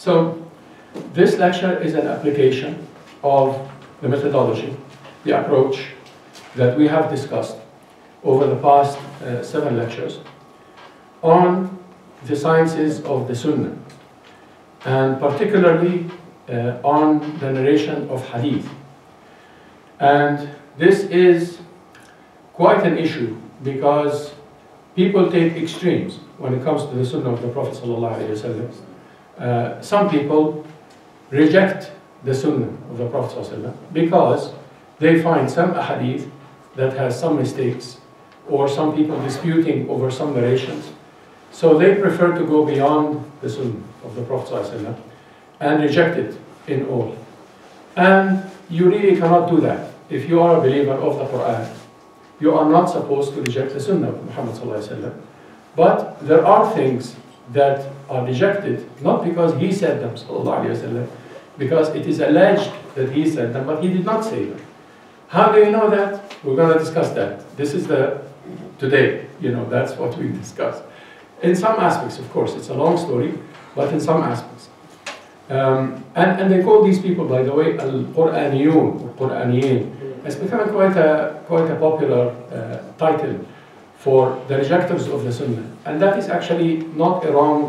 So this lecture is an application of the methodology, the approach that we have discussed over the past 7 lectures on the sciences of the Sunnah, and particularly on the narration of Hadith. And this is quite an issue because people take extremes when it comes to the Sunnah of the Prophet ﷺ. Some people reject the Sunnah of the Prophet ﷺ because they find some Hadith that has some mistakes, or some people disputing over some narrations. So they prefer to go beyond the Sunnah of the Prophet ﷺ and reject it in all. And you really cannot do that. If you are a believer of the Quran, you are not supposed to reject the Sunnah of Muhammad ﷺ. But there are things that are rejected, not because he said them, ﷺ, because it is alleged that he said them, but he did not say them. How do you know that? We're going to discuss that. This is today, that's what we discuss. In some aspects, of course, it's a long story, but in some aspects. And they call these people, by the way, Al-Quraniyun, or Quraniyin. It's become quite a popular title for the rejectors of the Sunnah. And that is actually not a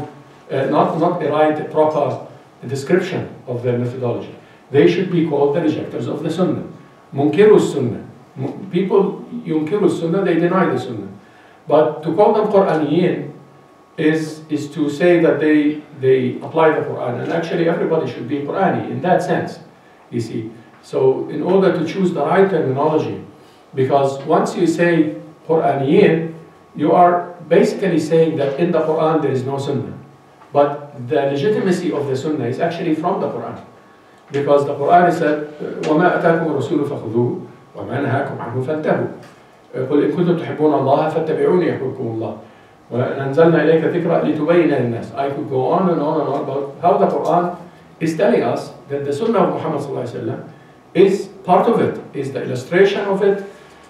right, proper description of their methodology. They should be called the rejectors of the Sunnah. Munkiru Sunnah. People yunkiru Sunnah, they deny the Sunnah. But to call them Quraniyin is to say that they apply the Quran. And actually everybody should be Qurani in that sense, you see. So in order to choose the right terminology, because once you say Quraniyin, you are basically saying that in the Quran there is no Sunnah. But the legitimacy of the Sunnah is actually from the Quran. Because the Quran said, وَمَا أَتَاكُمُ الرَّسُولُ فَخُذُوهُ وَمَا نَهَاكُمْ عَنْهُ فَانْتَهُوا قُلْ إِن كُنتُمْ تُحِبُّونَ اللَّهَ فَاتَّبِعُونِي يَحْبِبْكُمُ اللَّهُ وَأَنزَلْنَا إِلَيْكَ ذِكْرًا لِتُبَيِّنَ لِلنَّاسِ. I could go on and on and on about how the Quran is telling us that the Sunnah of Muhammad ﷺ is part of it, is the illustration of it,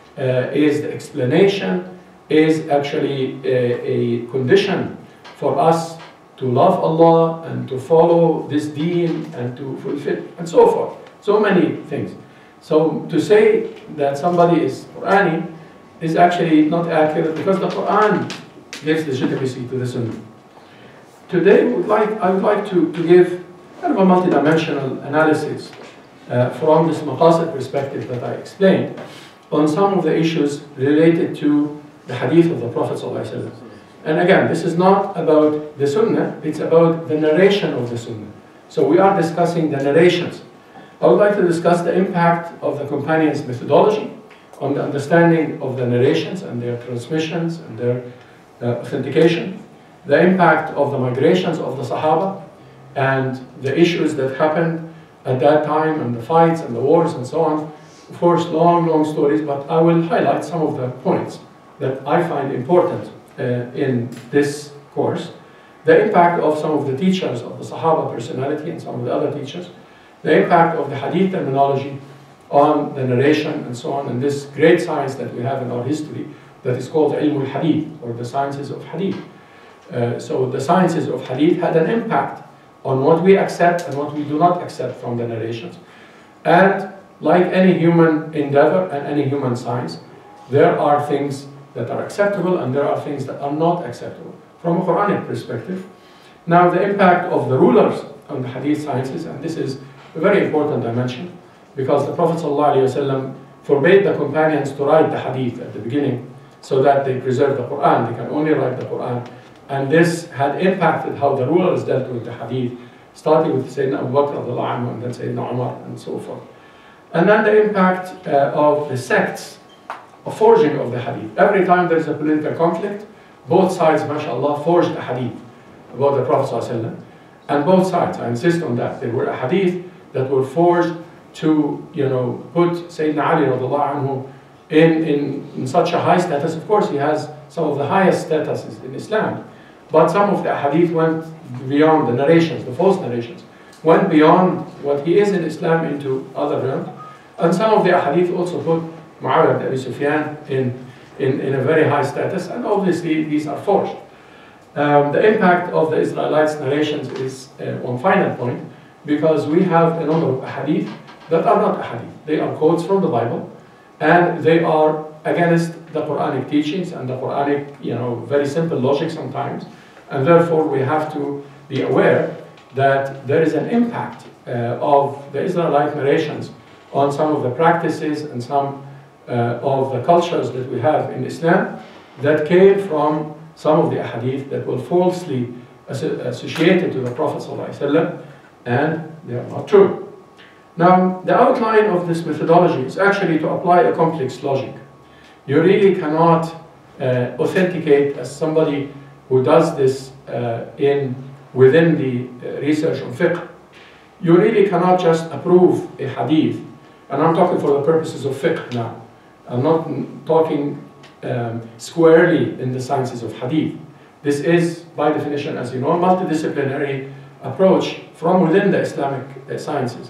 is the explanation, is actually a condition for us to love Allah and to follow this deen and to fulfill, and so forth. So many things. So to say that somebody is Qurani is actually not accurate, because the Quran gives legitimacy to the Sunnah. Today I would like to give kind of a multidimensional analysis from this Maqasid perspective that I explained on some of the issues related to the Hadith of the Prophet ﷺ. And again, this is not about the Sunnah, it's about the narration of the Sunnah. So we are discussing the narrations. I would like to discuss the impact of the companions' methodology on the understanding of the narrations and their transmissions and their authentication, the impact of the migrations of the Sahaba and the issues that happened at that time, and the fights and the wars and so on. Of course, long stories, but I will highlight some of the points that I find important in this course. The impact of some of the teachers of the Sahaba personality and some of the other teachers, the impact of the Hadith terminology on the narration and so on, and this great science that we have in our history that is called Ilm al-Hadith, or the sciences of Hadith. So the sciences of Hadith had an impact on what we accept and what we do not accept from the narrations. And like any human endeavor and any human science, there are things that are acceptable and there are things that are not acceptable from a Quranic perspective. Now, the impact of the rulers on the Hadith sciences, and this is a very important dimension, because the Prophet ﷺ forbade the companions to write the Hadith at the beginning so that they preserve the Quran. They can only write the Quran. And this had impacted how the rulers dealt with the Hadith, starting with Sayyidina Abu Bakr and then Sayyidina Umar and so forth. And then the impact of the sects of forging of the Hadith. Every time there is a political conflict, both sides, mashallah, forged a Hadith about the Prophet ﷺ. And both sides, I insist on that, there were a Hadith that were forged to, put Sayyidina Ali anhu in such a high status. Of course, he has some of the highest statuses in Islam. But some of the hadith went beyond the narrations, the false narrations, went beyond what he is in Islam into other realms. And some of the hadith also put Muawiyah ibn Abi Sufyan in a very high status, and obviously these are forged. The impact of the Israelites' narrations is one final point, because we have a number of hadith that are not hadith. They are quotes from the Bible, and they are against the Quranic teachings and the Quranic, very simple logic sometimes, and therefore we have to be aware that there is an impact of the Israelite narrations on some of the practices and some of the cultures that we have in Islam that came from some of the ahadith that were falsely associated to the Prophet ﷺ, and they are not true. Now, the outline of this methodology is actually to apply a complex logic. You really cannot authenticate as somebody who does this within the research on fiqh. You really cannot just approve a hadith, and I'm talking for the purposes of fiqh now. I'm not talking squarely in the sciences of hadith. This is, by definition, as you know, a multidisciplinary approach from within the Islamic sciences.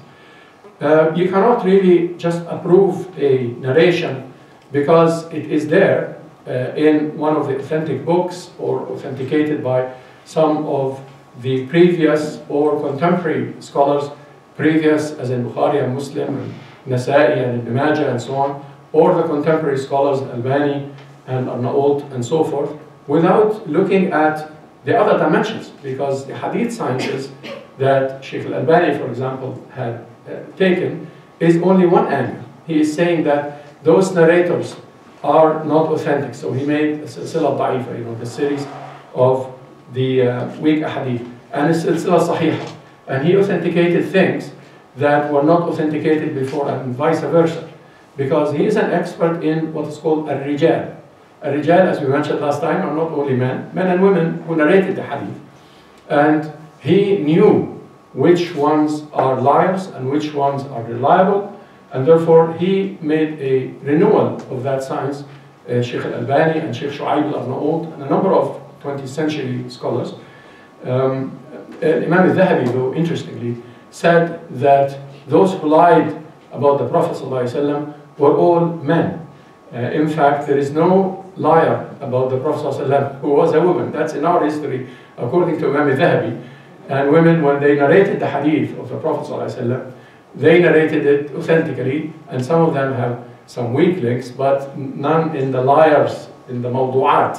You cannot really just approve a narration because it is there in one of the authentic books or authenticated by some of the previous or contemporary scholars, previous as in Bukhari and Muslim and Nasa'i and Ibn Majah and so on, or the contemporary scholars Albani and Arnaout and so forth, without looking at the other dimensions, because the hadith sciences that Sheikh Al-Albani, for example, had taken is only one angle. He is saying that those narrators are not authentic, so he made a silsila da'ifa, the series of the weak hadith, and a silsila sahih, and he authenticated things that were not authenticated before, and vice versa, because he is an expert in what is called al-rijal. Al-rijal, as we mentioned last time, are not only men and women who narrated the hadith, and he knew which ones are liars and which ones are reliable, and therefore he made a renewal of that science. Sheikh Al-Albani and Sheikh Shu'aib al-Arnaout and a number of 20th century scholars. Imam al-Dhahabi, though, interestingly, said that those who lied about the Prophet ﷺ were all men. In fact, there is no liar about the Prophet ﷺ who was a woman. That's in our history, according to Imam al-Dhahabi. And women, when they narrated the hadith of the Prophet ﷺ, they narrated it authentically, and some of them have some weak links, but none in the liars, in the mawdu'at.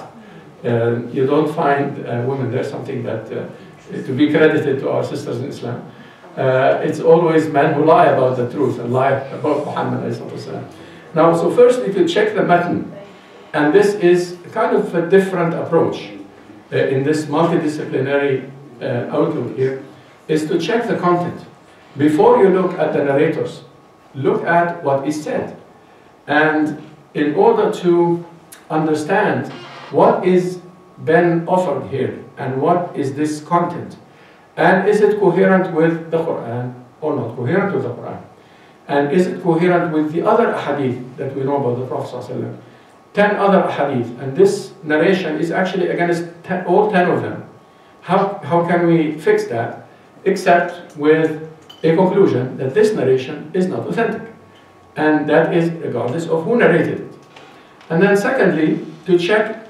You don't find women. There's something that, to be credited to our sisters in Islam, it's always men who lie about the truth and lie about Muhammad. Now, so firstly, to check the matan, and this is kind of a different approach in this multidisciplinary outlook here, is to check the content. Before you look at the narrators, look at what is said. And in order to understand what is been offered here, and what is this content, and is it coherent with the Quran or not coherent with the Quran, and is it coherent with the other hadith that we know about the Prophet ﷺ, 10 other hadith, and this narration is actually against all 10 of them. How can we fix that, except with a conclusion that this narration is not authentic, and that is regardless of who narrated it. And then secondly, to check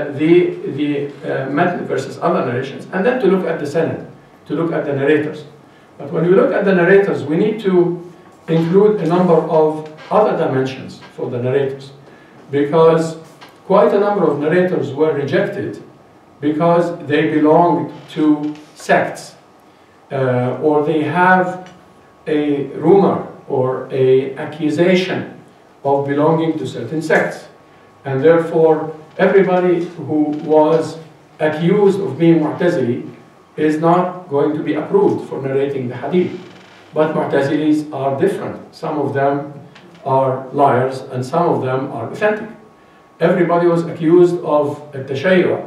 the matan versus other narrations, and then to look at the sanad, to look at the narrators. But when we look at the narrators, we need to include a number of other dimensions for the narrators, because quite a number of narrators were rejected because they belonged to sects, or they have a rumor or an accusation of belonging to certain sects. And therefore, everybody who was accused of being Mu'tazili is not going to be approved for narrating the hadith. But Mu'tazilis are different. Some of them are liars and some of them are authentic. Everybody was accused of Tashayyu',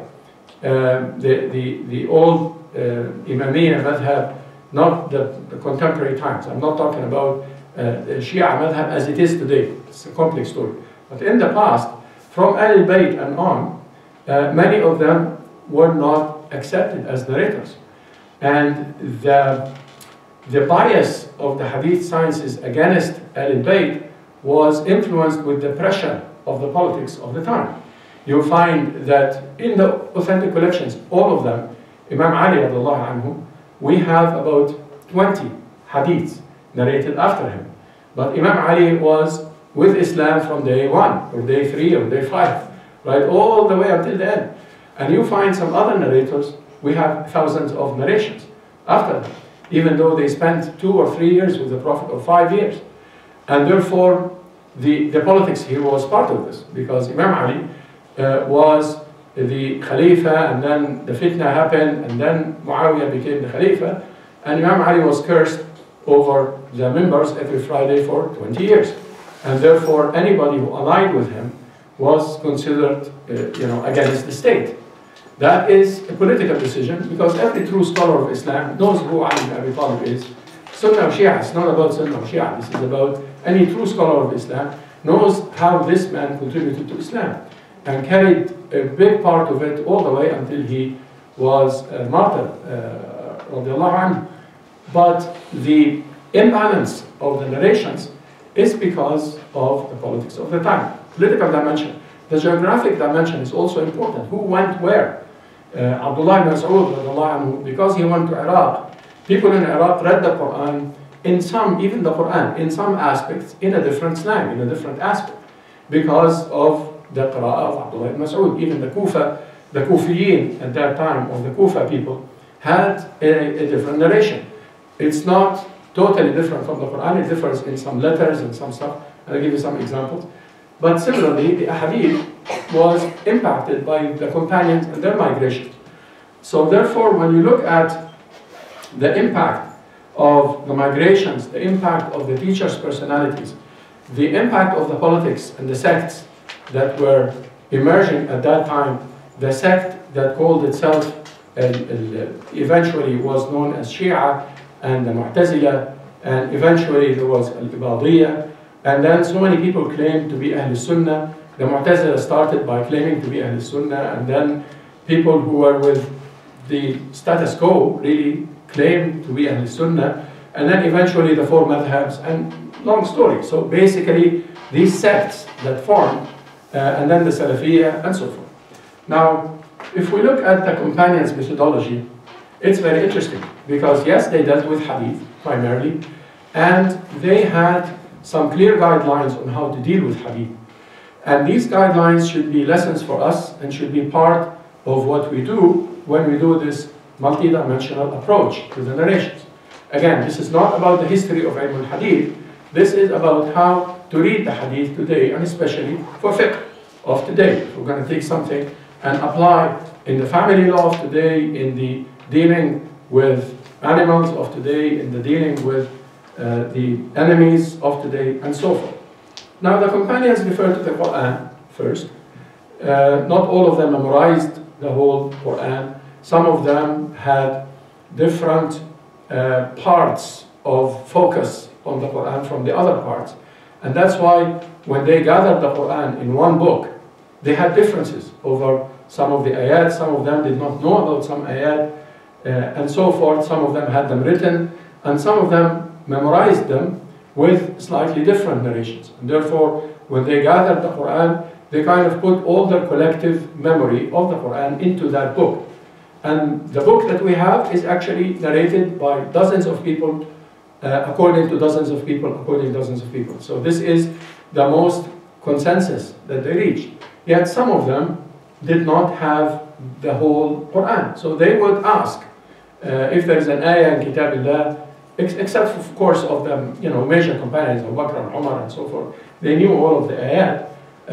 the old Imamiyya madhab, not the contemporary times. I'm not talking about Shia madhab as it is today. It's a complex story. But in the past, from Ahlul Bayt and on, many of them were not accepted as narrators. And the bias of the hadith sciences against Ahlul Bayt was influenced with the pressure of the politics of the time. you find that in the authentic collections, all of them, Imam Ali radiallahu anhu, we have about 20 hadiths narrated after him. But Imam Ali was with Islam from day 1, or day 3, or day 5, right, all the way until the end. And you find some other narrators, we have thousands of narrations after them, even though they spent 2 or 3 years with the Prophet, or 5 years. And therefore, the politics here was part of this, because Imam Ali was the Khalifa, and then the fitna happened, and then Muawiyah became the Khalifa, and Imam Ali was cursed over the members every Friday for 20 years. And therefore, anybody who allied with him was considered, against the state. That is a political decision, because every true scholar of Islam knows who Ali ibn Abi Talib is. Sunnah or Shia, it's not about Sunnah or Shia, this is about any true scholar of Islam knows how this man contributed to Islam and carried a big part of it all the way until he was martyred, radiallahu anhu. But the imbalance of the narrations is because of the politics of the time. Political dimension. The geographic dimension is also important. Who went where? Abdullah ibn Mas'ud, because he went to Iraq, people in Iraq read the Quran in some, even the Quran, in some aspects, in a different slang, in a different aspect, because of the qira'ah of Abdullah ibn Mas'ud. Even the Kufiyin at that time, or the Kufa people, had a different narration. It's not totally different from the Quran, it differs in some letters and some stuff. I'll give you some examples. But similarly, the Hadith was impacted by the companions and their migration. So therefore, when you look at the impact of the migrations, the impact of the teachers' personalities, the impact of the politics and the sects that were emerging at that time, the sect that called itself, eventually was known as Shia, and the Mu'tazila, and eventually there was Al-Ibadiyya, and then so many people claimed to be Ahl Sunnah. The Mu'tazila started by claiming to be Ahl Sunnah, and then people who were with the status quo really claimed to be Ahl Sunnah, and then eventually the 4 madhabs, and long story. So basically, these sects that formed, and then the Salafiyya, and so forth. Now, if we look at the companions' methodology, it's very interesting, because yes, they dealt with Hadith primarily, and they had some clear guidelines on how to deal with Hadith. And these guidelines should be lessons for us and should be part of what we do when we do this multi-dimensional approach to the narrations. Again, this is not about the history of Ilm al-Hadith. This is about how to read the Hadith today, and especially for fiqh of today. If we're going to take something and apply in the family law of today, in the dealing with animals of today, in the dealing with the enemies of today, and so forth. Now, the companions refer to the Quran first. Not all of them memorized the whole Quran. Some of them had different parts of focus on the Quran from the other parts. And that's why when they gathered the Quran in one book, they had differences over some of the ayat. Some of them did not know about some ayat, and so forth. Some of them had them written, and some of them memorized them with slightly different narrations. And therefore, when they gathered the Quran, they kind of put all their collective memory of the Quran into that book. And the book that we have is actually narrated by dozens of people, according to dozens of people, according to dozens of people. So this is the most consensus that they reached. Yet some of them did not have the whole Quran. So they would ask if there is an ayah in Kitabillah, except of course of the major companions, Abu Bakr and Umar and so forth. They knew all of the ayat,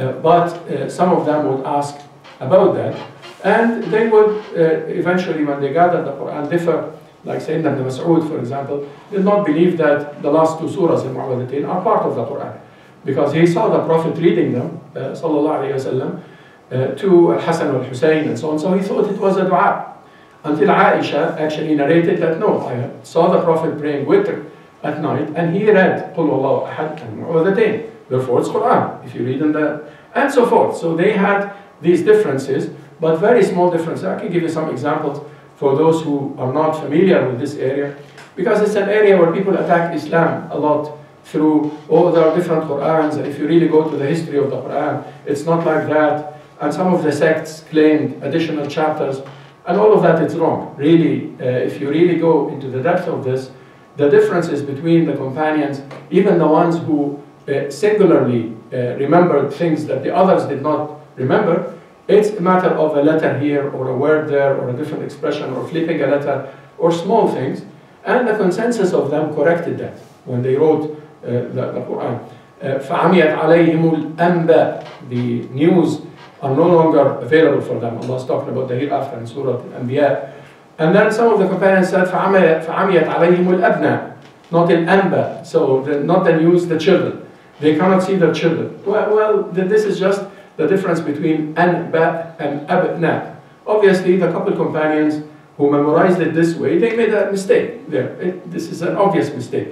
but some of them would ask about that. And they would eventually, when they gathered the Quran, differ. Like Sayyidina ibn Mas'ud, for example, did not believe that the last 2 surahs in Mu'awwidhatayn are part of the Quran, because he saw the Prophet reading them, sallallahu alayhi wasallam, to Al-Hasan al-Husayn and so on. So he thought it was a dua. Until Aisha actually narrated that, no, I saw the Prophet praying witr at night, and he read Qul Huwallahu Ahad and Mu'awwidhatayn. Therefore, it's Quran, if you read in the... and so forth. So they had these differences, but very small differences. I can give you some examples for those who are not familiar with this area, because it's an area where people attack Islam a lot through, there are different Qur'ans, and if you really go to the history of the Qur'an, it's not like that. and some of the sects claimed additional chapters, and all of that is wrong. Really, if you really go into the depth of this, the differences between the companions, even the ones who singularly remembered things that the others did not remember, it's a matter of a letter here, or a word there, or a different expression, or flipping a letter, or small things, and the consensus of them corrected that when they wrote the Quran. فَعَمِيَتْ عَلَيْهِمُ الْأَنْبَاءِ. The news are no longer available for them. Allah is talking about the hereafter in Surah Al-Anbiya. And then some of the companions said, فَعَمِيَتْ عَلَيْهِمُ الْأَبْنَاءِ, not al-anba, so not the news, the children. They cannot see their children. Well, this is just the difference between anba and abna. Obviously, the couple companions who memorized it this way, they made a mistake there. This is an obvious mistake.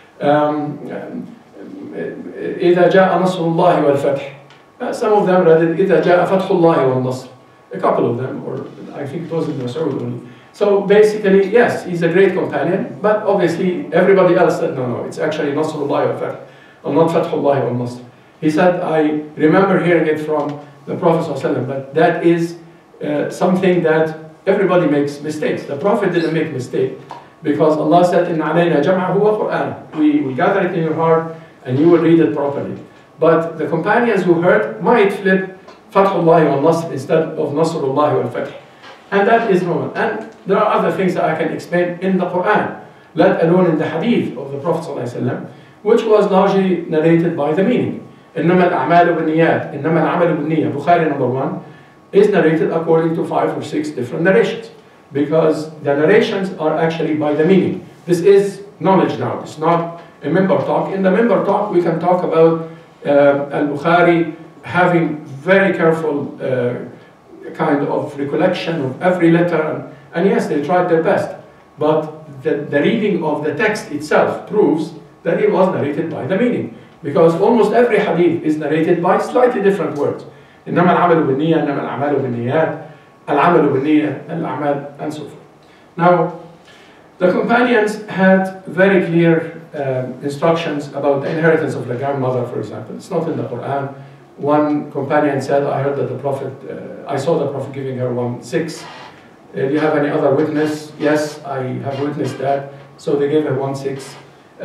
إِذَا جَاءَ نَصْرُ اللَّهِ وَالْفَتْحِ. Some of them read it, إِذَا جَاءَ فَتْحُ اللَّهِ وَالنَّصْرِ. A couple of them, or I think it was in Mas'ud only. So basically, yes, he's a great companion, but obviously everybody else said, no, it's actually Nasrullah wal-Fath, or not Fathullah wal-Nasr. He said, I remember hearing it from the Prophet ﷺ, but that is something that everybody makes mistakes. The Prophet didn't make mistake, because Allah said, إِنَّ عَلَيْنَا جَمْعَهُ وَقُرْآنَ. We gather it in your heart, and you will read it properly. But the companions who heard might flip Fathullah wal-Nasr instead of Nasrullah wal-Fath. And that is normal. And there are other things that I can explain in the Quran, let alone in the Hadith of the Prophet ﷺ, which was largely narrated by the meaning. إِنَّمَا الْأَعْمَالُ بِالنِّيَّاتِ إِنَّمَا الْعَمَلُ بِالنِّيَّةِ. Bukhari number 1 is narrated according to 5 or 6 different narrations, because the narrations are actually by the meaning. This is knowledge now. It's not a member talk. In the member talk, we can talk about Al-Bukhari having very careful kind of recollection of every letter, and yes, they tried their best, but the reading of the text itself proves that it was narrated by the meaning, because almost every hadith is narrated by slightly different words. إنما العمل بالنية, إنما الأعمال بالنيات, العمل بالنية, الأعمال, and so forth. Now, the companions had very clear instructions about the inheritance of the grandmother, for example. It's not in the Quran. One companion said, I heard that the Prophet, I saw the Prophet giving her 1/6. Do you have any other witness? Yes, I have witnessed that. So they gave her 1/6.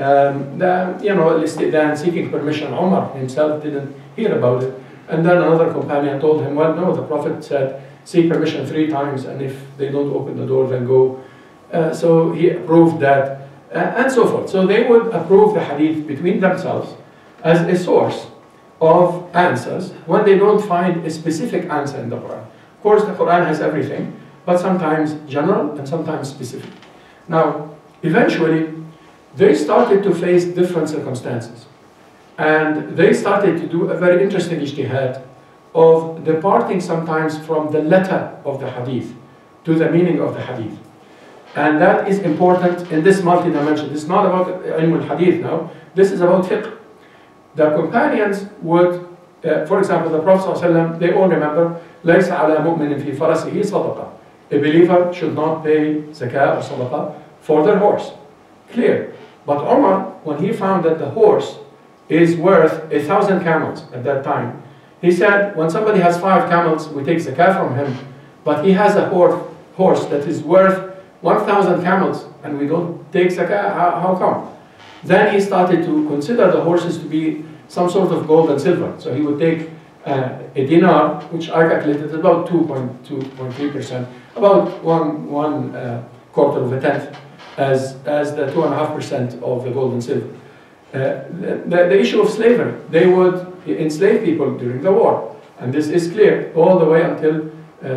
Then seeking permission, Umar himself didn't hear about it. And then another companion told him, well, no, the Prophet said, seek permission 3 times, and if they don't open the door, then go. So he approved that, and so forth. So they would approve the hadith between themselves as a source of answers when they don't find a specific answer in the Quran. Of course, the Quran has everything, but sometimes general and sometimes specific. Now, eventually, they started to face different circumstances. And they started to do a very interesting ijtihad of departing sometimes from the letter of the hadith to the meaning of the hadith. And that is important in this multi-dimension. This is not about ilm al-hadith now. This is about fiqh. The companions would, for example, the Prophet ﷺ, they all remember, لَيْسَ عَلَى مُؤْمِنٍ فِي فَرَسِهِ صَدَقَةً. A believer should not pay zakah or sadaqah for their horse. Clear. But Umar, when he found that the horse is worth 1,000 camels at that time, he said, when somebody has 5 camels, we take zakah from him, but he has a horse that is worth 1,000 camels, and we don't take zakah, how come? Then he started to consider the horses to be some sort of gold and silver. So he would take a dinar, which I calculated about 2.3%, about one quarter of a tenth, as the 2.5% of the gold and silver. The issue of slavery, they would enslave people during the war, and this is clear all the way until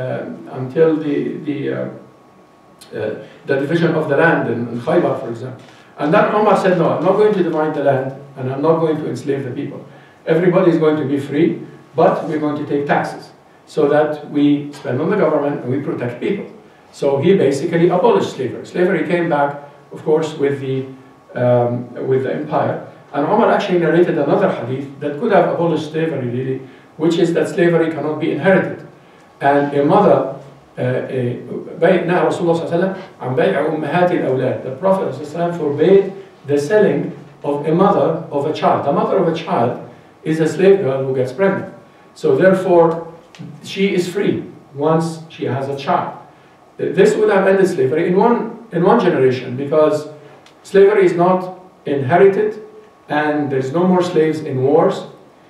the division of the land in Khaybar, for example. And then Umar said, no, I'm not going to divide the land, and I'm not going to enslave the people. Everybody is going to be free, but we're going to take taxes, so that we spend on the government and we protect people. So he basically abolished slavery. Slavery came back, of course, with the empire. And Umar actually narrated another hadith that could have abolished slavery, really, which is that slavery cannot be inherited. And a mother, بَيْعْنَا رَسُولُ اللَّهِ صَلَّى اللَّهُ عَلَيْهِ وَسَلَّمَ عَنْ بَيْعِ أُمَّهَاتِ الْأَوْلَادِ. The Prophet ﷺ forbade the selling of a mother of a child. The mother of a child is a slave girl who gets pregnant. So therefore, she is free once she has a child. This would have ended slavery in one generation, because slavery is not inherited and there's no more slaves in wars.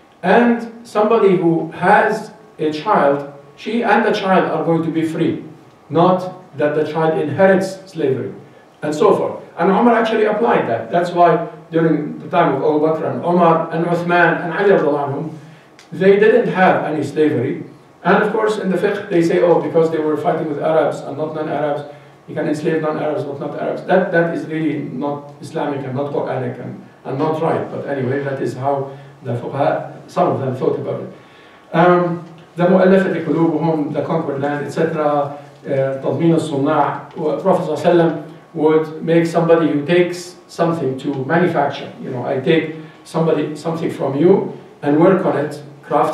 And somebody who has a child, she and the child are going to be free, not that the child inherits slavery, and so forth. And Umar actually applied that. That's why during the time of Abu Bakr and Umar and Uthman and Ali radiallahu anhum, they didn't have any slavery. And of course in the fiqh they say, oh, because they were fighting with Arabs and not non-Arabs, you can enslave non-Arabs but not Arabs. That is really not Islamic and not Quranic and not right. But anyway, that is how the fuqaha, some of them, thought about it. The mu'allafati qulubuhum, the conquered land, etc. Tadmin al-sunnah. Prophet ﷺ would make somebody who takes something to manufacture. You know, I take something from you and work on it,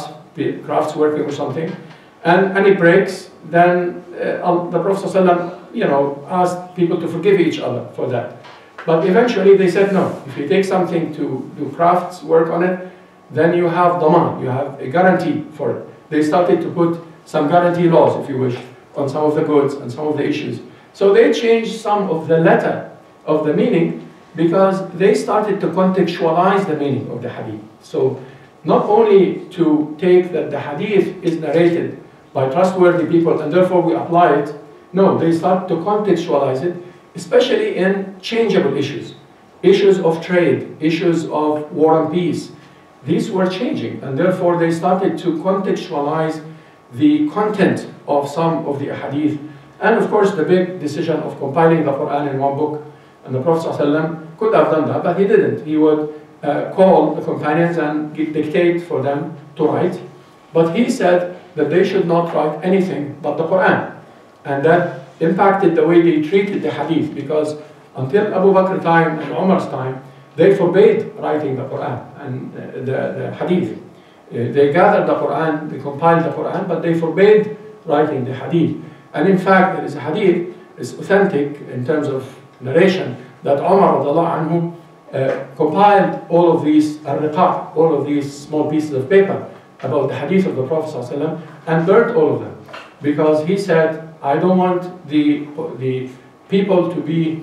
crafts working or something, and it breaks. Then the Prophet ﷺ, you know, asked people to forgive each other for that. But eventually they said no. If you take something to do crafts work on it, then you have daman, you have a guarantee for it. They started to put some guarantee laws, if you wish, on some of the goods and some of the issues. So they changed some of the letter of the meaning because they started to contextualize the meaning of the hadith. So not only to take that the hadith is narrated by trustworthy people and therefore we apply it, no, they start to contextualize it, especially in changeable issues. Issues of trade, issues of war and peace. These were changing, and therefore they started to contextualize the content of some of the hadith. And of course the big decision of compiling the Quran in one book, and the Prophet ﷺ could have done that, but he didn't. He would call the companions and dictate for them to write. But he said that they should not write anything but the Quran. And that impacted the way they treated the hadith, because until Abu Bakr's time and Umar's time, they forbade writing the Quran and the hadith. They gathered the Quran, they compiled the Quran, but they forbade writing the hadith. And in fact, there is a hadith, it's authentic in terms of narration, that Umar radiallahu anhu compiled all of these al-riqa', all of these small pieces of paper about the hadith of the Prophet ﷺ, and burnt all of them. Because he said, I don't want the people to be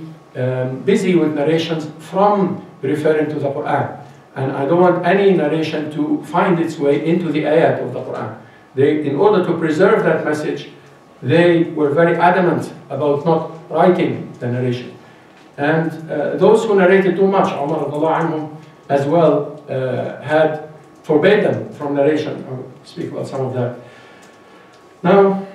busy with narrations from referring to the Quran. And I don't want any narration to find its way into the ayat of the Quran. In order to preserve that message, they were very adamant about not writing the narration. And those who narrated too much, Umar radiallahu anhum as well, had forbade them from narration. I'll speak about some of that. Now,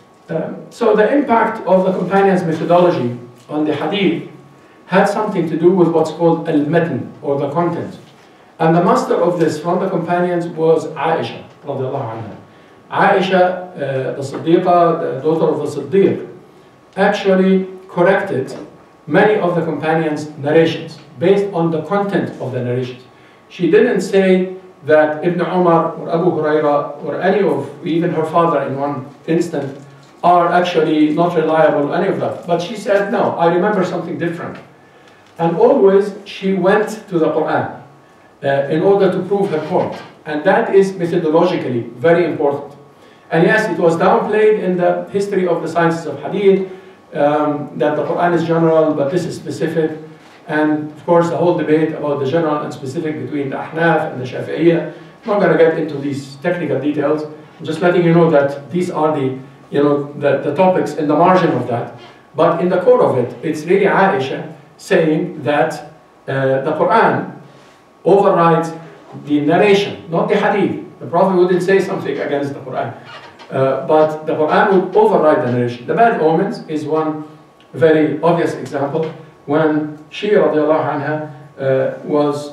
so the impact of the companions' methodology on the hadith had something to do with what's called al-matn, or the content. And the master of this from the companions was Aisha radiallahu anha. Aisha, the Siddiqa, the daughter of the Siddiq, actually corrected many of the companions' narrations based on the content of the narrations. She didn't say that Ibn Umar or Abu Huraira or any of, even her father in one instant, are actually not reliable, any of that. But she said, no, I remember something different. And always she went to the Quran in order to prove her point. And that is methodologically very important. And yes, it was downplayed in the history of the sciences of hadith, that the Quran is general, but this is specific. And of course, the whole debate about the general and specific between the Ahnaf and the Shafi'iyya. I'm not going to get into these technical details. I'm just letting you know that these are the topics in the margin of that. But in the core of it, it's really Aisha saying that the Quran overrides the narration, not the hadith. The Prophet wouldn't say something against the Quran, but the Quran would override the narration. The bad omens is one very obvious example. When she radiallahu anha was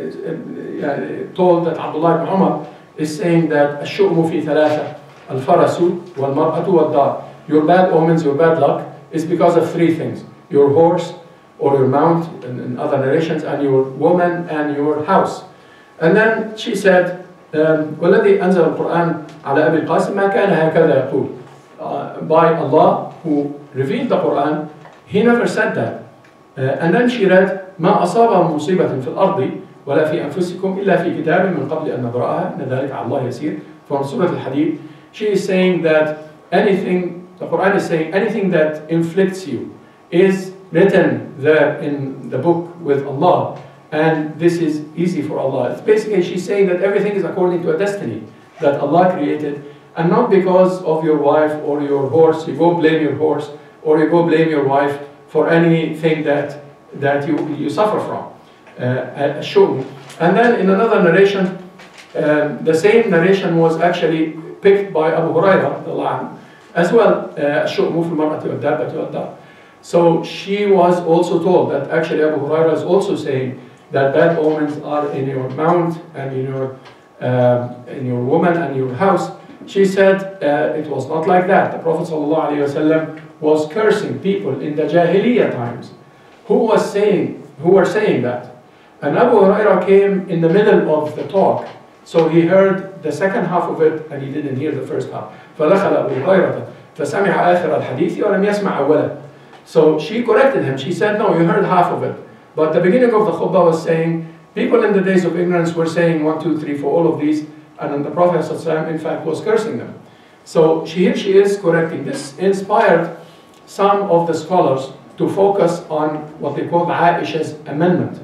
told that Abdullah ibn Umar is saying that الشؤم في ثلاثة الفرس والمرأة والدار. Your bad omens, your bad luck is because of three things: your horse or your mount, in other narrations, and your woman and your house. And then she said, والذي أنزل القرآن على أبي القاسم ما كان هكذا يقول. By Allah who revealed the Quran, He never said that. And then she read ما أصاب مصيبة في الأرض ولا في أنفسكم إلا في كتاب من قبل أن نبرأها إن ذلك على الله يسير, from Surah Al-Hadith. She is saying that anything, the Quran is saying anything that inflicts you is written there in the book with Allah, and this is easy for Allah. It's basically, she's saying that everything is according to a destiny that Allah created, and not because of your wife or your horse. You go blame your horse or you go blame your wife for anything that you suffer from. And then in another narration, the same narration was actually picked by Abu Hurairah as well. So she was also told that actually Abu Hurairah is also saying that bad omens are in your mount and in your woman and your house. She said it was not like that. The Prophet ﷺ was cursing people in the Jahiliyyah times who were saying that. And Abu Hurairah came in the middle of the talk, so he heard the second half of it and he didn't hear the first half. فَدَخَلَ أَبُو هُرَيْرَةَ فَسَمِعَ آخِرَ الْحَدِيثِ وَلَمْ يَسْمَعْ أَوَّلَهُ. So she corrected him. She said, no, you heard half of it. But the beginning of the khutbah was saying, people in the days of ignorance were saying 1, 2, 3, 4, all of these, and then the Prophet ﷺ, in fact, was cursing them. So here she is correcting. This inspired some of the scholars to focus on what they call Aisha's amendment.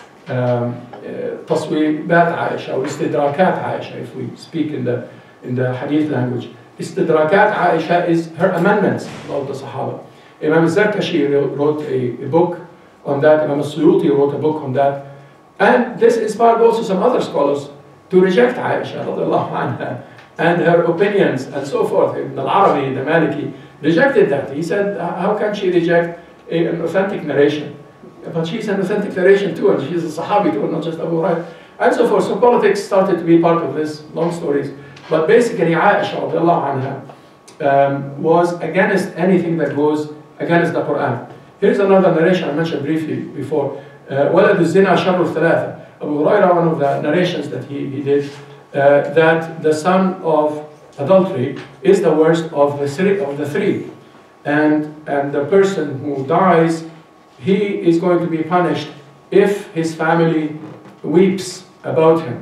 تصويبات عائشة or استدراكات عائشة, if we speak in the Hadith language. Istidrakat Aisha is her amendments about the Sahaba. Imam al-Zarkashi wrote a book on that. Imam al-Suyuti wrote a book on that. And this inspired also some other scholars to reject Aisha radiallahu anha and her opinions and so forth. Ibn al-Arabi, the Maliki, rejected that. He said, how can she reject an authentic narration? But she's an authentic narration too, and she's a Sahabi too, not just Abu Hurairah, and so forth. So politics started to be part of this, long stories. But basically, Aisha radiallahu anha was against anything that goes against the Quran. Here's another narration I mentioned briefly before. وَلَدُ الزِّنَا شَرُّ الثَّلَاثَةِ. Abu Hurairah, one of the narrations that he did, that the son of adultery is the worst of the three. And the person who dies, he is going to be punished if his family weeps about him.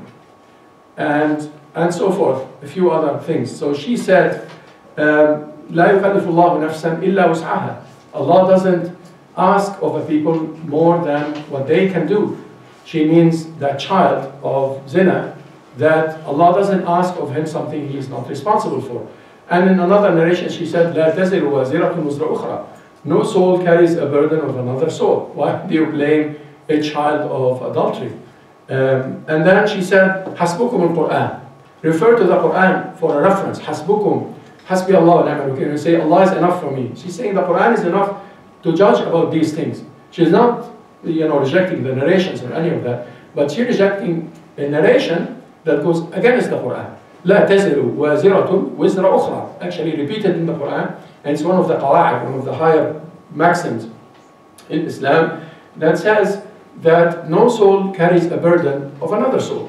And so forth, a few other things. So she said, لا يكلف الله نفسا إلا وسعها. Allah doesn't ask of a people more than what they can do. She means that child of zina, that Allah doesn't ask of him something he is not responsible for. And in another narration she said, لا تزر وازرة وزر أخرى. No soul carries a burden of another soul. Why do you blame a child of adultery? And then she said, حسبكم القرآن. Refer to the Quran for a reference. حسبكم. حسبي الله ونعم الوكيل. You say, Allah is enough for me. She's saying the Quran is enough to judge about these things. She's not, rejecting the narrations or any of that, but she's rejecting a narration that goes against the Quran. لا تزر وازرة وزر أخرى. Actually repeated in the Quran, and it's one of the qawa'id, one of the higher maxims in Islam, that says that no soul carries a burden of another soul.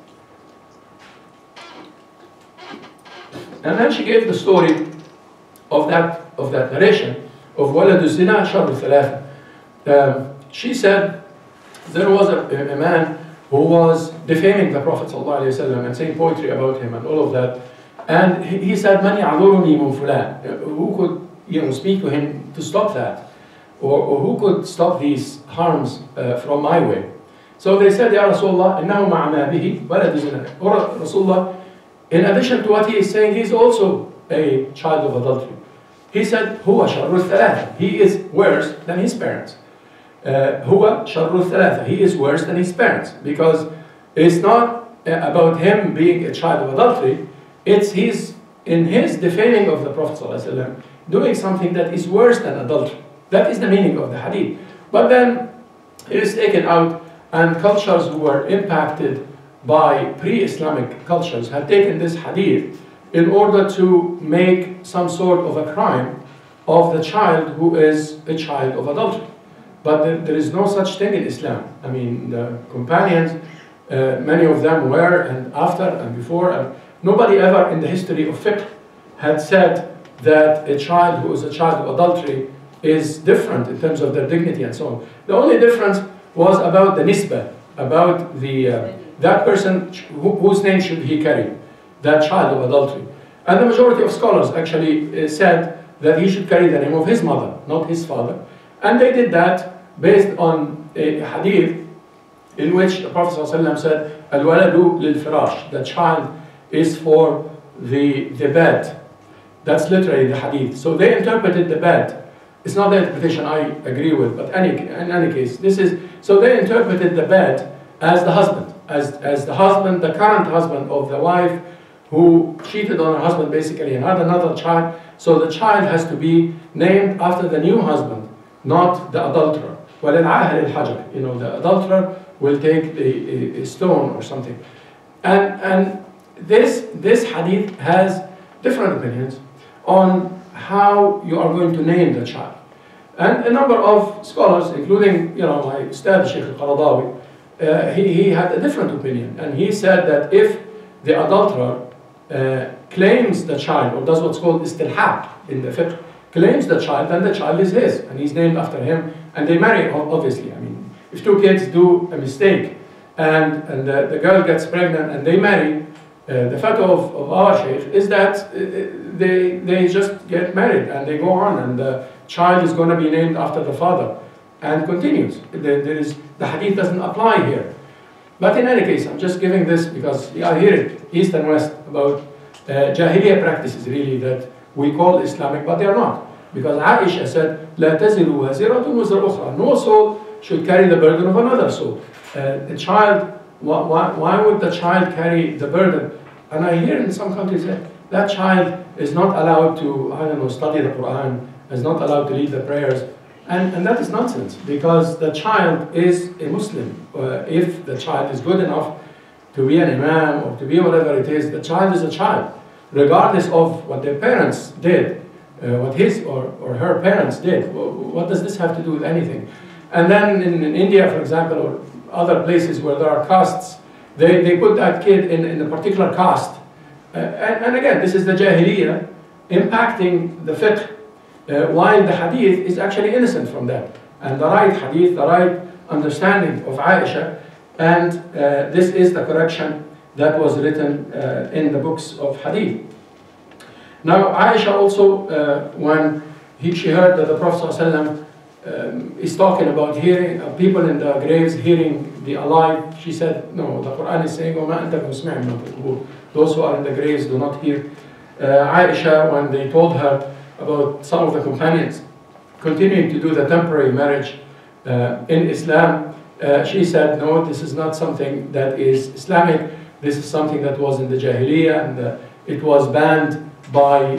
And then she gave the story of that narration of وَلَدُ الزِّنَا شَرُّ الثَّلَاثَةِ. She said there was a man who was defaming the Prophet ﷺ and saying poetry about him and all of that. And he said, مَنْ يَعْذُرُنِي مِنْ فُلَانٍ. Who could speak to him to stop that? Or who could stop these harms from my way? So they said, Ya Rasulullah, إِنَّهُ مَعَ مَا بِهِ وَلَدُ الزِّنَا. Or Rasulullah, in addition to what he is saying, he is also a child of adultery. He said, هُوَ شَرُّ الثَّلَاثَةِ. He is worse than his parents. هُوَ شَرُّ الثَّلَاثَةِ. He is worse than his parents. Because it's not about him being a child of adultery, it's in his defaming of the Prophet ﷺ, doing something that is worse than adultery. That is the meaning of the hadith. But then it is taken out, and cultures who were impacted by pre-Islamic cultures had taken this hadith in order to make some sort of a crime of the child who is a child of adultery. But there is no such thing in Islam. I mean, the companions, many of them were, and after and before, and nobody ever in the history of fiqh had said that a child who is a child of adultery is different in terms of their dignity and so on. The only difference was about the nisbah, about that person whose name should he carry, that child of adultery. And the majority of scholars actually said that he should carry the name of his mother, not his father. And they did that based on a hadith in which the Prophet ﷺ said, Al-waladu lil-firash, the child is for the bed. That's literally the hadith. So they interpreted the bed. It's not the interpretation I agree with, but in any case, this is, so they interpreted the bed as the husband, as the husband, the current husband of the wife who cheated on her husband basically and had another child. So the child has to be named after the new husband, not the adulterer. وَلِلْعَاهِلِ الْحَجَرِ, you know, the adulterer will take a stone or something. And this hadith has different opinions on how you are going to name the child. And a number of scholars, including, you know, my Ustad Sheikh al-Qaradawi, he had a different opinion. And he said that if the adulterer claims the child, or does what's called istilhaq in the fiqh, claims the child, then the child is his, and he's named after him, and they marry, obviously. I mean, if two kids do a mistake, and the girl gets pregnant and they marry, the fatwa of our sheikh is that they just get married and they go on, and the child is going to be named after the father, and continues. The hadith doesn't apply here. But in any case, I'm just giving this because I hear it east and west about Jahiliyyah practices really that we call Islamic, but they are not. Because Aisha said, لا تزر وازرة وزر أخرى. No soul should carry the burden of another soul. The child, why would the child carry the burden? And I hear in some countries that child is not allowed to, I don't know, study the Quran, is not allowed to lead the prayers. And that is nonsense, because the child is a Muslim. If the child is good enough to be an imam or to be whatever it is, the child is a child, regardless of what their parents did, what his or her parents did. What does this have to do with anything? And then in India, for example, or other places where there are castes, they put that kid in a particular caste. And again, this is the Jahiliyyah impacting the fiqh. While the hadith is actually innocent from that. And the right hadith, the right understanding of Aisha, and this is the correction that was written in the books of hadith. Now Aisha also, when she heard that the Prophet ﷺ is talking about hearing people in the graves hearing the alive, she said, no, the Quran is saying, وَمَا أَنْتَ بِمُسْمِعٍ مِنَ الْقُبُورِ, those who are in the graves do not hear. Aisha, when they told her about some of the companions continuing to do the temporary marriage in Islam, she said, no, this is not something that is Islamic, this is something that was in the Jahiliyyah, and it was banned by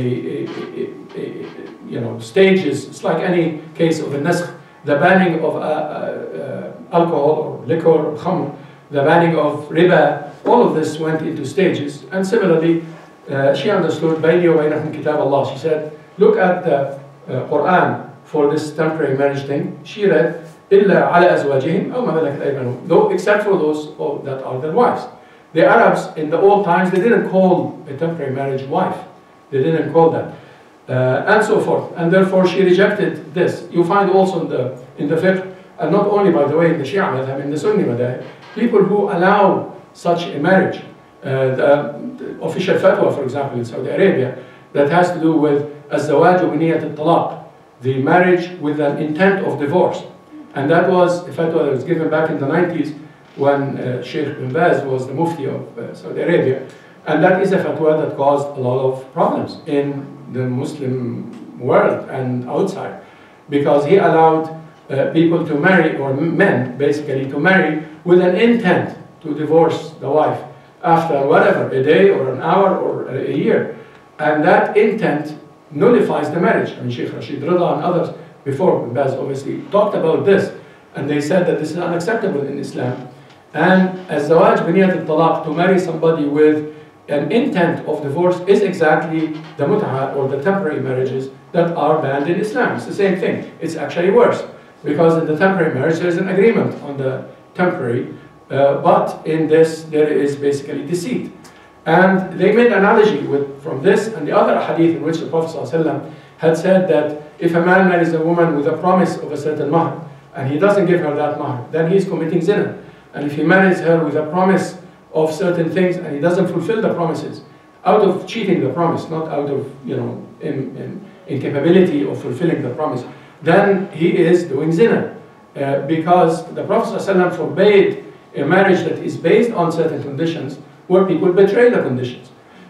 stages. It's like any case of a naskh, the banning of alcohol or liquor or khamr, the banning of riba, all of this went into stages. And similarly, she understood بَيْنِي وَبَيْنَكُمْ كِتَابَ اللَّهِ. She said, look at the Quran for this temporary marriage thing. She read, إِلَّا عَلَى أَزْوَاجِهِمْ أَوْ مَا مَلَكَتْ أَيْمَانُهُمْ, though except for those that are their wives. The Arabs in the old times, they didn't call a temporary marriage wife. They didn't call that. And so forth. And therefore she rejected this. You find also in the fiqh, and not only, by the way, in the Shia madhab, in the Sunni madhab, people who allow such a marriage. The official fatwa, for example, in Saudi Arabia, that has to do with الزواج بنية الطلاق, the marriage with an intent of divorce. And that was a fatwa that was given back in the 90s when Sheikh bin Baz was the Mufti of Saudi Arabia. And that is a fatwa that caused a lot of problems in the Muslim world and outside, because he allowed people to marry, or men basically, to marry with an intent to divorce the wife after whatever, a day or an hour or a year. And that intent nullifies the marriage. I mean, Sheikh Rashid Rida and others before Baz obviously talked about this, and they said that this is unacceptable in Islam. And az-zawaj biniyat al-talaq, to marry somebody with an intent of divorce, is exactly the mut'ah or the temporary marriages that are banned in Islam. It's the same thing. It's actually worse, because in the temporary marriage there is an agreement on the temporary, but in this there is basically deceit. And they made an analogy from this and the other hadith in which the Prophet ﷺ had said that if a man marries a woman with a promise of a certain mahr, and he doesn't give her that mahr, then he is committing zina. And if he marries her with a promise of certain things and he doesn't fulfill the promises, out of cheating the promise, not out of, you know, incapability of fulfilling the promise, then he is doing zina. Because the Prophet ﷺ forbade a marriage that is based on certain conditions where people betray the conditions.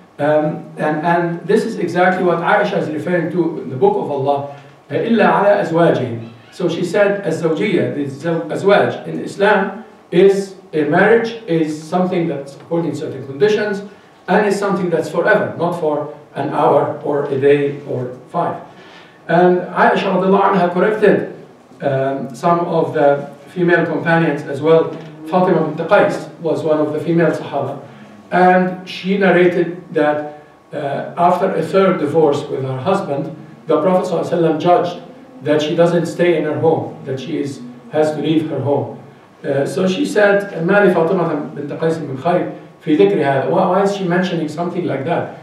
And this is exactly what Aisha is referring to in the book of Allah, إِلَّا عَلَىٰ أَزْوَاجِهِمْ. So she said, الزوجية, the azwaj in Islam, is a marriage is something that's according to certain conditions, and is something that's forever, not for an hour or a day or 5. And Aisha radiallahu anha corrected some of the female companions as well. Fatima bint Qais was one of the female Sahaba, and she narrated that after a third divorce with her husband, the Prophet ﷺ judged that she doesn't stay in her home, that she has to leave her home. So she said, "ما لفاطمة بنت قيس من خير في ذكر هذا." Why is she mentioning something like that?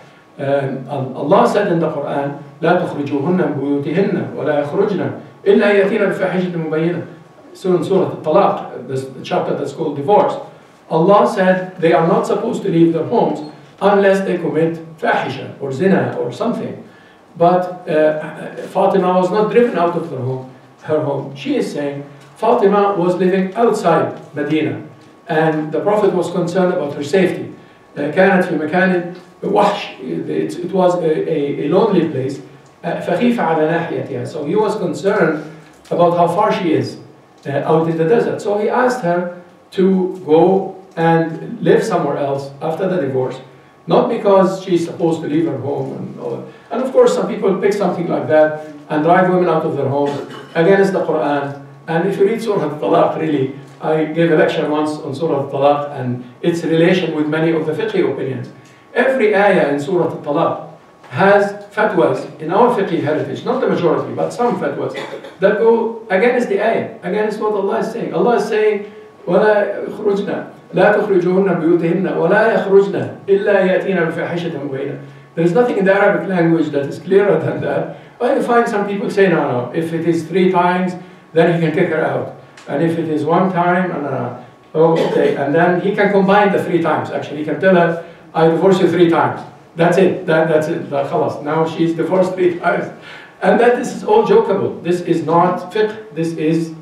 Allah said in the Quran, لا تخرجوهن من بيوتهن ولا يخرجن إلا يأتين بفاحشة مبينة. So in Surah Al-Talaq, the chapter that's called divorce, Allah said they are not supposed to leave their homes unless they commit fahisha or zina or something. But Fatima was not driven out of her home. She is saying Fatima was living outside Medina, and the Prophet was concerned about her safety. كانت في مكان وحش. It was a lonely place. فخيف على ناحيتها. So he was concerned about how far she is out in the desert. So he asked her to go and live somewhere else after the divorce. Not because she's supposed to leave her home. And of course, some people pick something like that and drive women out of their homes against the Quran. And if you read Surah Al-Talaq, really, I gave a lecture once on Surah Al-Talaq and its relation with many of the fiqh opinions. Every ayah in Surah Al-Talaq has fatwas in our fiqh heritage, not the majority, but some fatwas that go against the ayah, against what Allah is saying. Allah is saying, وَلَا يخرجنا لا تخرجوهن بيوتهن ولا يخرجن إلا يأتين بفاحشة مبينة. There is nothing in the Arabic language that is clearer than that. But you find some people say, no, if it is 3 times, then he can kick her out. And if it is 1 time, oh, okay. And then he can combine the 3 times. Actually, he can tell her, I divorce you 3 times. That's it. That's it. Khalas. Now she's divorced 3 times. And this is all jokeable. This is not fiqh. This is,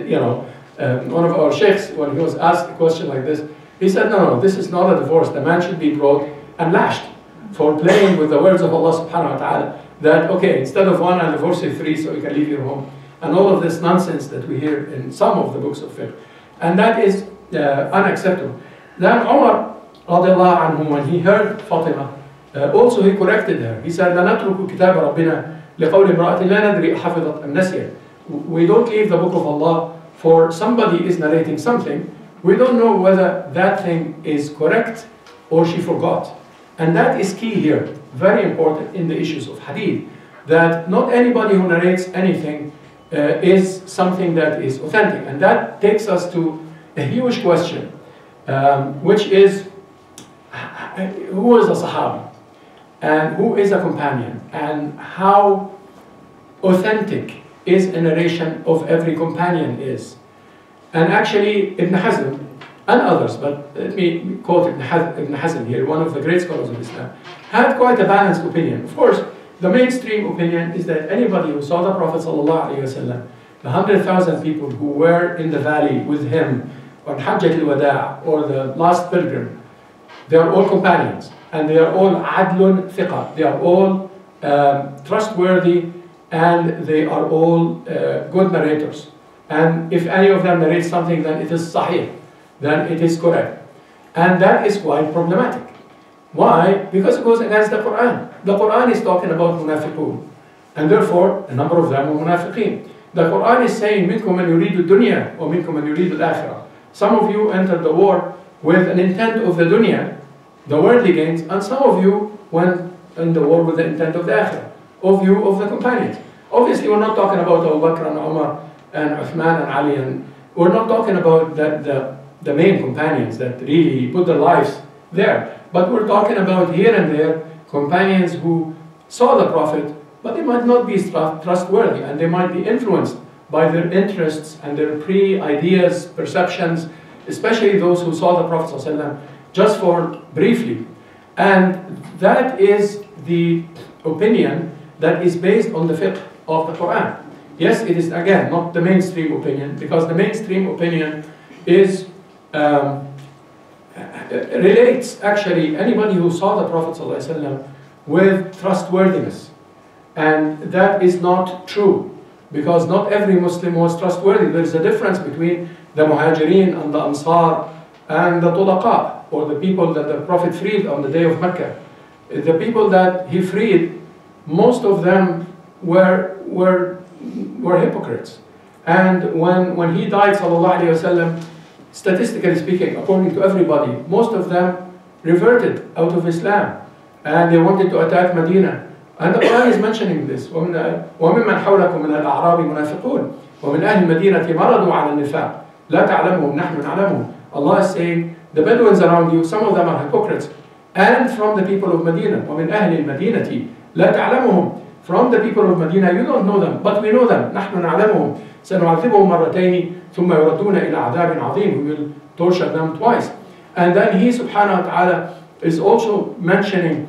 one of our sheikhs, when he was asked a question like this, he said, no, this is not a divorce. The man should be brought and lashed for playing with the words of Allah subhanahu wa ta'ala. That, okay, instead of 1, I'll divorce you 3 so you can leave your home. And all of this nonsense that we hear in some of the books of fiqh. And that is unacceptable. Then Umar, radiallahu anhu, when he heard Fatima, also he corrected her. He said, لا نترك كتاب ربنا لقول امرأة لا ندري حفظت أم نسيت. We don't leave the book of Allah for somebody is narrating something. We don't know whether that thing is correct or she forgot. And that is key here, very important in the issues of hadith, that not anybody who narrates anything is something that is authentic. And that takes us to a huge question, which is, who is a Sahabi? And who is a companion? And how authentic is a narration of every companion is? And actually, Ibn Hazm and others, but let me quote Ibn Hazm here, one of the great scholars of Islam, had quite a balanced opinion. Of course, the mainstream opinion is that anybody who saw the Prophet ﷺ, the 100,000 people who were in the valley with him on Hajjat al-Wada' or the last pilgrim, they are all companions, and they are all adlun thiqa. They are all trustworthy, and they are all good narrators. And if any of them narrate something, then it is sahih, then it is correct. And that is quite problematic. Why? Because it goes against the Quran. The Quran is talking about munafiqun, and therefore a number of them are munafiqeen. The Quran is saying, minkum man yuridu dunya or minkum man yuridu al-akhirah. Some of you entered the war with an intent of the dunya, the worldly gains, and some of you went in the war with the intent of the akhirah, of you, of the companions. Obviously, we're not talking about Abu Bakr and Umar and Uthman and Ali, and we're not talking about the main companions that really put their lives there. But we're talking about here and there companions who saw the Prophet, but they might not be trustworthy, and they might be influenced by their interests and their pre-ideas, perceptions, especially those who saw the Prophet ﷺ just for briefly. And that is the opinion that is based on the fiqh of the Quran. Yes, it is again not the mainstream opinion, because the mainstream opinion is relates actually anybody who saw the Prophet ﷺ with trustworthiness. And that is not true, because not every Muslim was trustworthy. There is a difference between the Muhajirin and the Ansar and the Tulaqa, or the people that the Prophet freed on the day of Mecca. The people that he freed, most of them were hypocrites. And when he died, sallallahu alaihi wasallam, statistically speaking, according to everybody, most of them reverted out of Islam, and they wanted to attack Medina. And the Quran is mentioning this. وَمِمَّنْ حَوْلَكُم مِّنَ الْأَعْرَابِ مُنَافِقُونَ وَمِنْ أَهْلِ الْمَدِينَةِ مَرَضُوا عَلَى النِّفَاقِ لَا تَعْلَمُهُمْ نَحْنُ نَعْلَمُهُمْ. Allah is saying, the Bedouins around you, some of them are hypocrites. And from the people of Medina, وَمِنْ أَهْلِ الْمَدِينَةِ لَا تَعْلَمُهُمْ. From the people of Medina, you don't know them, but we know them. نَحْنُ نَعْلَمُهُمْ سَنُعَذِّبُهُمْ مَرَّتَيْنِ ثُمَّ يُرَدُّونَ إِلَى عَذَابٍ عَظِيمٍ. We will torture them twice. And then he, subhanahu wa ta'ala, is also mentioning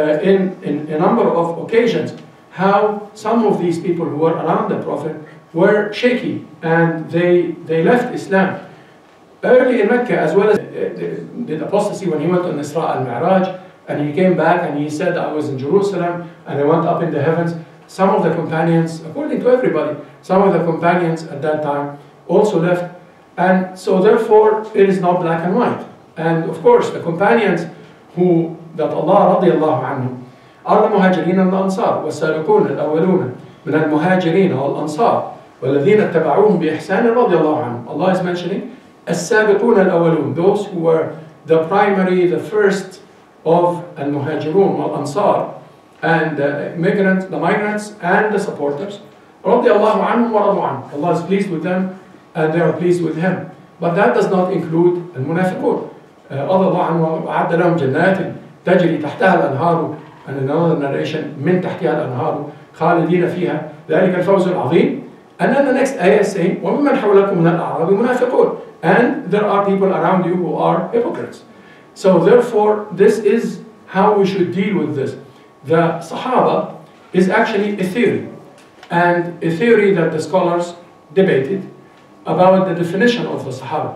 in a number of occasions how some of these people who were around the Prophet were shaky, and they left Islam. Early in Mecca, as well as did apostasy when he went on Isra al-Mi'raj, and he came back and he said, I was in Jerusalem and I went up in the heavens. Some of the companions, according to everybody, some of the companions at that time also left. And so therefore, it is not black and white. And of course, the companions that Allah radiallahu anhum are the Muhajirin and the Ansar. وَالسَّابِقُونَ الْأَوَّلُونَ مِنَ الْمُهَاجِرِينَ وَالْأَنصَارِ وَالَّذِينَ اتَّبَعُوهُم بِإِحْسَانٍ رَضِيَ اللَّهُ عَنْهُمْ. Allah is mentioning السَّابِقُونَ الْأَوَّلُونَ, those who were the primary, the first of al-Muhajirun wal-Ansar, and the migrants and the supporters. رَضِيَ اللَّهُ عَنْهُمْ وَرَضُوا عَنْهُ. Allah is pleased with them and they are pleased with Him. But that does not include al-Munafiqun. رضي الله عنه وأعد لهم جنات تجري تحتها الأنهار, and another narration, من تحتها الأنهار خالدين فيها ذلك الفوز العظيم. And then the next ayah is saying وَمِمَّنْ حَوْلَكُم مِّنَ الْأَعْرَابِ مُنَافِقُونَ. And there are people around you who are hypocrites. So therefore, this is how we should deal with this. The Sahaba is actually a theory, and a theory that the scholars debated about the definition of the Sahaba.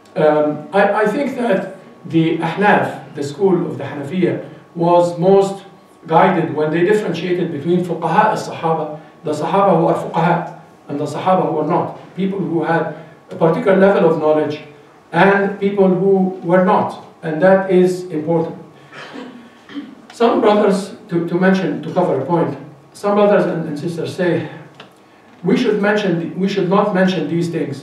I think that the Ahnaf, the school of the Hanafiya, was most guided when they differentiated between fuqaha al-Sahaba, the Sahaba who are fuqaha, and the Sahaba who are not, people who had a particular level of knowledge, and people who were not, and that is important. Some brothers, to cover a point, some brothers and sisters say we should not mention these things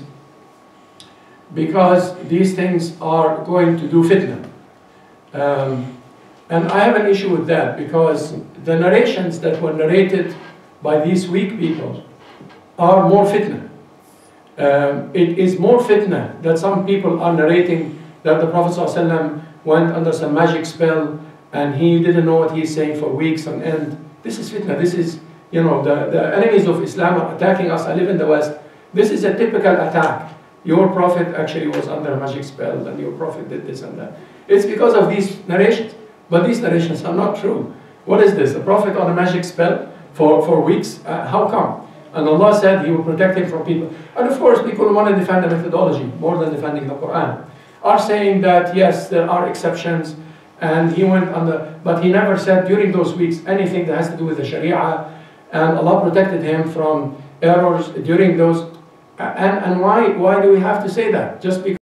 because these things are going to do fitna. And I have an issue with that, because the narrations that were narrated by these weak people are more fitna. It is more fitna that some people are narrating that the Prophet ﷺ went under some magic spell and he didn't know what he's saying for weeks on end. This is fitna. This is, the enemies of Islam are attacking us. I live in the West. This is a typical attack. Your Prophet actually was under a magic spell and your Prophet did this and that. It's because of these narrations. But these narrations are not true. What is this? The Prophet on a magic spell for weeks? How come? And Allah said He will protect him from people. And of course, people who want to defend the methodology more than defending the Quran are saying that yes, there are exceptions, and he went under, but he never said during those weeks anything that has to do with the Sharia, and Allah protected him from errors during those. And why do we have to say that? Just because